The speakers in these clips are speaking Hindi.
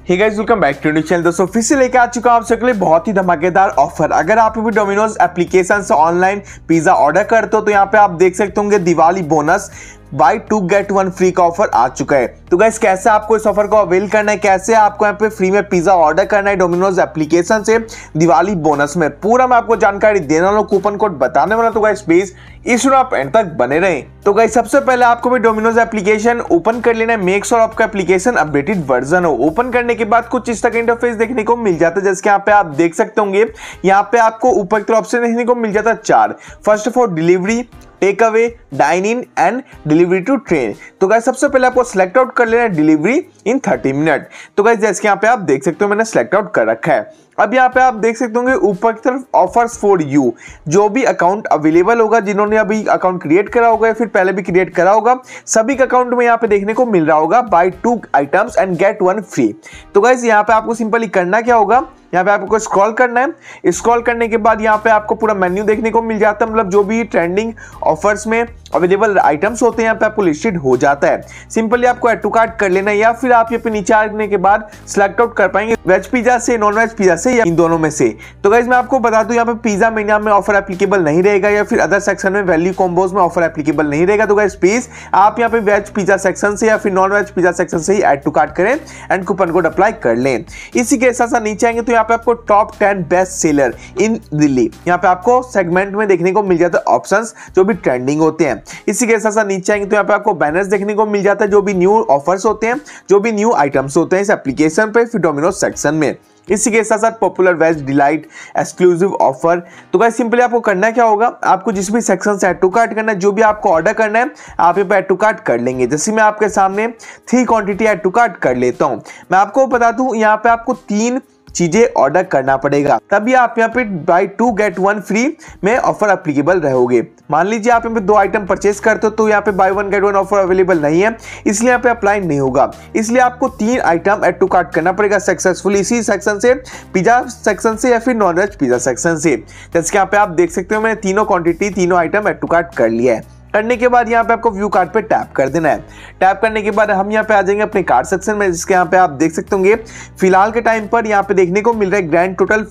Hey guys, welcome back to new channel. दोस्तों फिर से लेकर आ चुका हूं आप सबके लिए बहुत ही धमाकेदार ऑफर। अगर आप भी डोमिनोज एप्लीकेशन से ऑनलाइन पिज्जा ऑर्डर करते हो तो यहाँ पे आप देख सकते होंगे Diwali bonus buy 2 get 1 free का ऑफर आ चुका है। तो गाइस कैसे आपको इस ऑफर को अवेल करना है, कैसे आपको यहाँ पे फ्री में पिज्जा ऑर्डर करना है डोमिनोज एप्लीकेशन से दिवाली बोनस में, पूरा मैं आपको जानकारी देने वाला हूं, कूपन कोड बताने वाला। तो गाइस प्लीज इस वीडियो आप एंड तक बने रहें। तो गाइस सबसे पहले आपको भी डोमिनोज एप्लीकेशन ओपन कर लेना है। मेक श्योर आपका एप्लीकेशन अपडेटेड वर्जन हो। ओपन करने के बाद कुछ इस तरह का इंटरफेस देखने को मिल जाता है, जैसे यहाँ पे आप देख सकते होंगे। यहाँ पे आपको ऊपर की तरफ ऑप्शन देखने को मिल जाता है 4। First of all delivery, take away, dine in and delivery to train. तो गाइस सबसे पहले आपको सिलेक्ट आउट कर लेना है डिलीवरी इन 30 मिनट। तो गाइस जैसे यहाँ पे आप देख सकते हो मैंने सिलेक्ट आउट कर रखा है। अब यहाँ पे आप देख सकते होंगे ऊपर की तरफ ऑफर्स फॉर यू, जो भी अकाउंट अवेलेबल होगा, जिन्होंने अभी अकाउंट क्रिएट करा होगा या फिर पहले भी क्रिएट करा होगा, सभी का अकाउंट में यहाँ पे देखने को मिल रहा होगा buy 2 items and get 1 free. तो गाइस यहाँ पे आपको सिंपली करना क्या होगा, यहाँ पे आपको स्क्रॉल करना है। स्क्रॉल करने के बाद यहाँ पे आपको पूरा मेन्यू देखने को मिल जाता है, मतलब जो भी ट्रेंडिंग ऑफर्स में अवेलेबल आइटम्स होते हैं यहाँ पे आपको लिस्टेड हो जाता है। सिंपली आपको ऐड टू कार्ट कर लेना है, या फिर आप यहाँ पे नीचे आने के बाद सिलेक्ट आउट कर पाएंगे वेज पिज्जा से, नॉन वेज पिज्जा से, या इन दोनों में से। तो गाइस मैं आपको बता दूं यहाँ पे पिज्जा मेन्यू में ऑफर एप्लीकेबल नहीं रहेगा, या फिर अदर सेक्शन में वैल्यू कॉम्बोज में ऑफर एप्लीकेबल नहीं रहेगा। तो गाइस प्लीज आप यहाँ पे वेज पिज्जा सेक्शन से या फिर नॉन वेज पिज्जा सेक्शन से ही ऐड टू कार्ट करें एंड कूपन कोड अप्लाई कर लें। इसी के साथ नीचे आएंगे तो यहाँ पे आपको top 10 best seller in Delhi, यहाँ पे आपको सेगमेंट में देखने को मिल जाता है ऑप्शंस जो भी ट्रेंडिंग होते हैं। इसी के साथ नीचे आएंगे तो यहाँ पे आपको बैनर्स देखने को मिल जाता है, जो भी न्यू ऑफर्स होते हैं, जो भी न्यू आइटम्स होते हैं इस एप्लीकेशन पे फिर डोमिनोज सेक्शन में। इसी के साथ साथ popular veg delight exclusive offer. तो गाइस सिंपली आपको करना क्या होगा, आपको जिस भी सेक्शन से ऐड टू कार्ट करना है, जो भी आपको ऑर्डर करना है आप यहाँ पे ऐड टू कार्ट कर लेंगे। जैसे मैं आपके सामने 3 क्वांटिटी ऐड टू कार्ट कर लेता हूँ। मैं आपको बता दूं यहाँ पे आपको 3 चीजें ऑर्डर करना पड़ेगा, तभी आप यहाँ पे बाय 2 गेट 1 फ्री में ऑफर एप्लीकेबल रहोगे। मान लीजिए आप यहाँ पे 2 आइटम परचेस करते हो तो यहाँ पे बाय 1 गेट 1 ऑफर अवेलेबल नहीं है, इसलिए यहाँ पे अप्लाई नहीं होगा। इसलिए आपको 3 आइटम ऐड टू कार्ट करना पड़ेगा सक्सेसफुली इसी सेक्शन से, पिज्जा सेक्शन से या फिर नॉन वेज पिज्जा सेक्शन से। जैसे यहाँ पे आप देख सकते हो मैंने तीनों क्वांटिटी, तीनों आइटम ऐड टू कार्ट कर लिया है। करने के बाद यहाँ पे आपको व्यू कार्ट पे टैप कर देना है। टैप करने के बाद हम यहाँ पे आ जाएंगे अपने कार्ट सेक्शन में, जिसके यहाँ पे आप देख सकते होंगे फिलहाल के टाइम पर यहाँ पे देखने को मिल रहा है ग्रैंड टोटल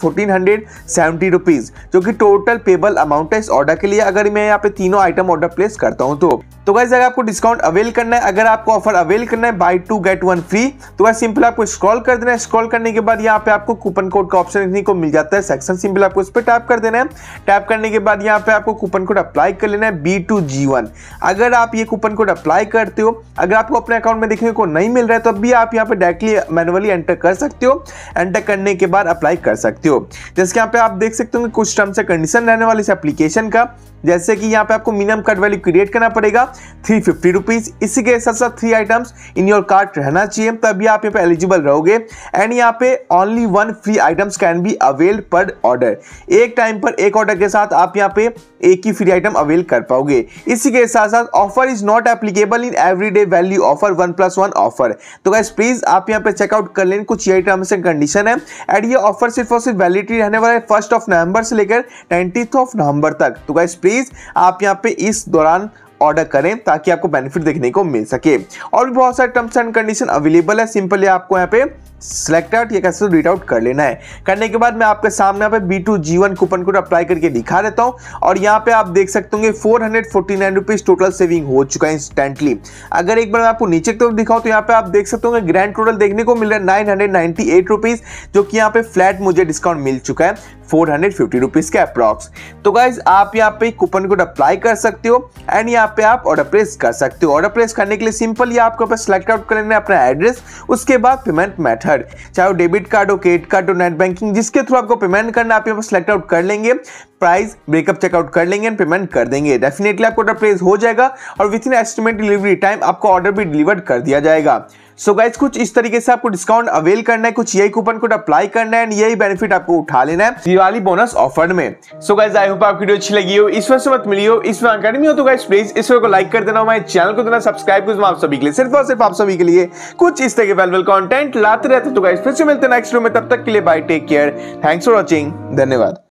1470 रुपीज, जो कि टोटल पेबल अमाउंट है इस ऑर्डर के लिए, अगर मैं यहाँ पे तीनों आइटम ऑर्डर प्लेस करता हूँ तो गाइस अगर आपको डिस्काउंट अवेल करना है, अगर आपको ऑफर अवेल करना है बाय 2 गेट 1 फ्री, तो गाइस सिंपल आपको स्क्रॉल कर देना है। स्क्रॉल करने के बाद यहाँ पे आपको कूपन कोड का ऑप्शन देखने को मिल जाता है सेक्शन, सिंपल आपको इस पर टैप कर देना है। टैप करने के बाद यहाँ पे आपको कूपन कोड अप्लाई कर लेना है B2G1। अगर आप ये कूपन कोड अप्लाई करते हो, अगर आपको अपने अकाउंट में देखने को नहीं मिल रहा है तो भी आप यहाँ पे डायरेक्टली मैनुअली एंटर कर सकते हो। एंटर करने के बाद अप्लाई कर सकते हो। जैसे यहाँ पे आप देख सकते हो कुछ टर्म्स एंड कंडीशन रहने वाले इस एप्लीकेशन का, जैसे कि यहाँ पे आपको मिनिमम कार्ट वैल्यू क्रिएट करना पड़ेगा 350 रुपीज। इसी के साथ साथ 3 आइटम्स इन योर कार्ट रहना चाहिए, तभी आप यहाँ पे एलिजिबल रहोगे। एंड यहाँ पे only 1 free items can be avail per order, एक टाइम पर एक ऑर्डर के साथ आप यहाँ पे एक ही फ्री आइटम अवेल कर पाओगे। इसी के साथ साथ offer is not applicable in everyday value offer 1+1 offer. तो गाइस प्लीज आप यहाँ पे चेकआउट कर लें, कुछ ये टर्म्स एंड कंडीशन है। एंड ये ऑफर सिर्फ और सिर्फ वैलिडिटी रहने वाला है 1 नवंबर से लेकर 20 नवंबर तक। तो गाइस प्लीज आप यहाँ पे इस दौरान ऑर्डर करें ताकि आपको बेनिफिट देखने को मिल सके। और भी बहुत सारे टर्म्स एंड कंडीशन अवेलेबल है, सिंपली आपको यहाँ पे सिलेक्ट आउट या कैसे रीड आउट कर लेना है। करने के बाद मैं आपके सामने यहाँ पे B2G1 कूपन कोड अप्लाई करके दिखा देता हूँ, और यहाँ पे आप देख सकते होंगे 449 रुपीज टोटल सेविंग हो चुका है इंस्टेंटली। अगर एक बार मैं आपको नीचे की तरफ दिखाऊं तो यहाँ पे आप देख सकते होंगे ग्रैंड टोटल देखने को मिल रहा है 998 रुपीज, जो कि यहाँ पे फ्लैट मुझे डिस्काउंट मिल चुका है 450 रुपीज के अप्रॉक्स। तो गाइज आप यहाँ पे कूपन कोड अप्लाई कर सकते हो एंड यहाँ पे आप ऑर्डर प्लेस कर सकते हो। ऑर्डर प्लेस करने के लिए सिंपल आपको सिलेक्ट आउट कर लेना है अपना एड्रेस, उसके बाद पेमेंट मेथड, चाहे वो डेबिट कार्ड हो, क्रेडिट कार्ड हो, नेट बैंकिंग, जिसके थ्रू आपको पेमेंट करना आप यहाँ पर सिलेक्ट आउट कर लेंगे, प्राइस ब्रेकअप चेकआउट कर लेंगे एंड पेमेंट कर देंगे। डेफिनेटली आपको ऑर्डर प्लेस हो जाएगा और within estimate delivery time आपको ऑर्डर भी डिलीवर्ड कर दिया जाएगा। सो गाइज कुछ इस तरीके से आपको डिस्काउंट अवेल करना है, कुछ यही कूपन कोड अप्लाई करना है, यही बेनिफिट आपको उठा लेना है दिवाली बोनस ऑफर में। सो गाइज आई होप आपको वीडियो अच्छी लगी हो, इस वजह से मत मिली हो, इसमें अकेडमी हो तो गाइज प्लीज इस वीडियो को लाइक कर देना, हमारे चैनल को देना सब्सक्राइब कर, आप सभी के लिए सिर्फ और सिर्फ आप सभी के लिए कुछ इस तरह के वैल्यूएबल कंटेंट लाते रहते। तो गाइज फिर से मिलते हैं नेक्स्ट वीडियो में, तब तक के लिए bye, take care, thanks for watching, धन्यवाद।